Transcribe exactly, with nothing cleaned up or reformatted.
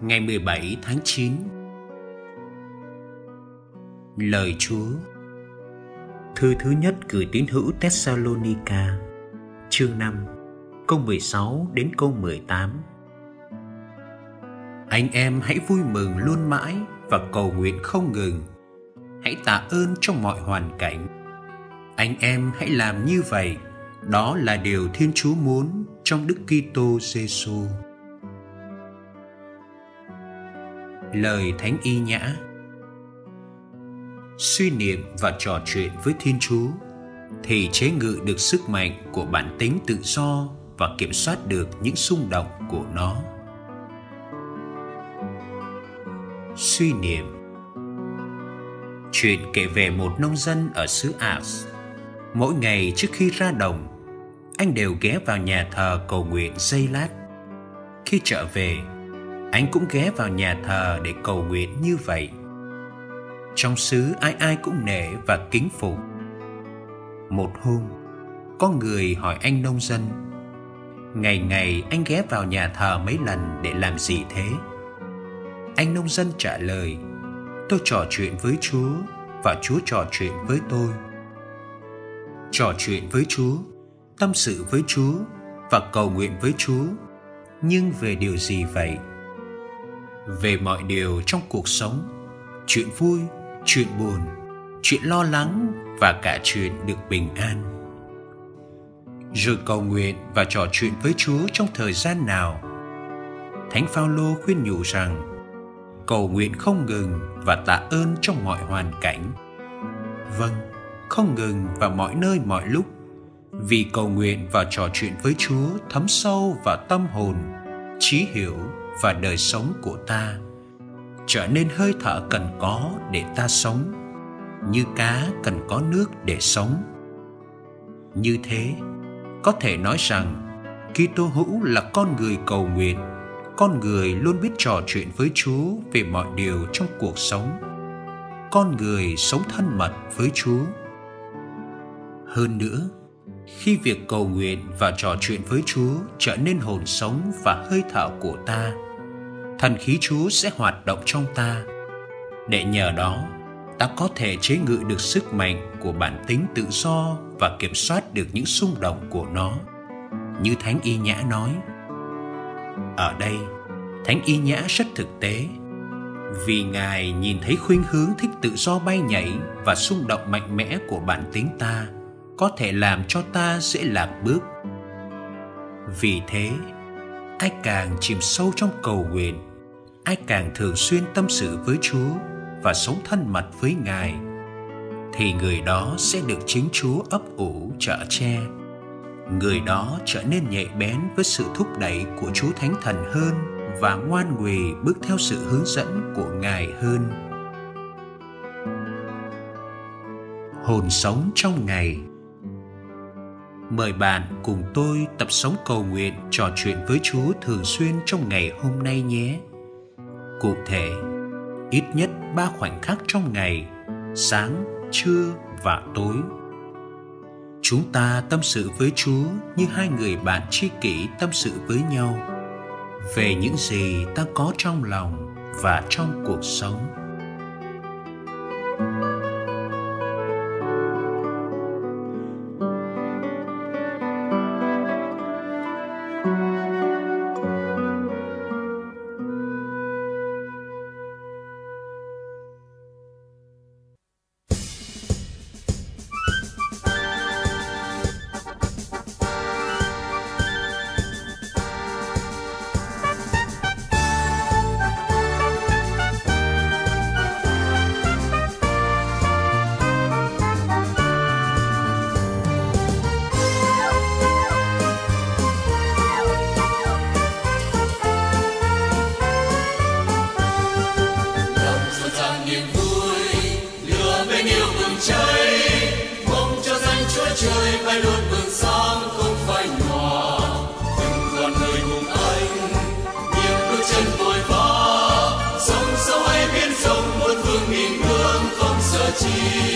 ngày mười bảy tháng chín. Lời Chúa. Thư thứ nhất gửi tín hữu Thessalonica, chương năm, câu mười sáu đến câu mười tám. Anh em hãy vui mừng luôn mãi và cầu nguyện không ngừng. Hãy tạ ơn trong mọi hoàn cảnh. Anh em hãy làm như vậy, đó là điều Thiên Chúa muốn trong Đức Kitô Giêsu. Lời Thánh Y Nhã. Suy niệm và trò chuyện với Thiên Chúa thì chế ngự được sức mạnh của bản tính tự do và kiểm soát được những xung động của nó. Suy niệm. Chuyện kể về một nông dân ở xứ Ars. Mỗi ngày trước khi ra đồng, anh đều ghé vào nhà thờ cầu nguyện giây lát. Khi trở về, anh cũng ghé vào nhà thờ để cầu nguyện như vậy. Trong xứ ai ai cũng nể và kính phục. Một hôm, có người hỏi anh nông dân: ngày ngày anh ghé vào nhà thờ mấy lần để làm gì thế? Anh nông dân trả lời: tôi trò chuyện với Chúa và Chúa trò chuyện với tôi. Trò chuyện với Chúa, tâm sự với Chúa và cầu nguyện với Chúa. Nhưng về điều gì vậy? Về mọi điều trong cuộc sống, chuyện vui, chuyện buồn, chuyện lo lắng và cả chuyện được bình an. Rồi cầu nguyện và trò chuyện với Chúa trong thời gian nào? Thánh Phaolô khuyên nhủ rằng cầu nguyện không ngừng và tạ ơn trong mọi hoàn cảnh. Vâng, không ngừng và mọi nơi mọi lúc, vì cầu nguyện và trò chuyện với Chúa thấm sâu vào tâm hồn, trí hiểu và đời sống của ta, trở nên hơi thở cần có để ta sống, như cá cần có nước để sống. Như thế, có thể nói rằng Kitô hữu là con người cầu nguyện, con người luôn biết trò chuyện với Chúa về mọi điều trong cuộc sống, con người sống thân mật với Chúa. Hơn nữa, khi việc cầu nguyện và trò chuyện với Chúa trở nên hồn sống và hơi thở của ta, thần khí Chúa sẽ hoạt động trong ta, để nhờ đó ta có thể chế ngự được sức mạnh của bản tính tự do và kiểm soát được những xung động của nó. Như Thánh Y Nhã nói. Ở đây, Thánh Y Nhã rất thực tế, vì Ngài nhìn thấy khuynh hướng thích tự do bay nhảy và xung động mạnh mẽ của bản tính ta có thể làm cho ta dễ lạc bước. Vì thế, ai càng chìm sâu trong cầu nguyện, ai càng thường xuyên tâm sự với Chúa và sống thân mật với Ngài, thì người đó sẽ được chính Chúa ấp ủ chở che. Người đó trở nên nhạy bén với sự thúc đẩy của Chúa Thánh Thần hơn và ngoan nguỳ bước theo sự hướng dẫn của Ngài hơn. Hồn sống trong ngày. Mời bạn cùng tôi tập sống cầu nguyện, trò chuyện với Chúa thường xuyên trong ngày hôm nay nhé. Cụ thể, ít nhất ba khoảnh khắc trong ngày, sáng, trưa và tối. Chúng ta tâm sự với Chúa như hai người bạn tri kỷ tâm sự với nhau về những gì ta có trong lòng và trong cuộc sống. Trời bay luôn bừng sáng không phai nhòa, từng con người cùng anh, nhịp bước chân vội vã, sông sâu hay biển rộng một phương nghìn hướng không sợ chi.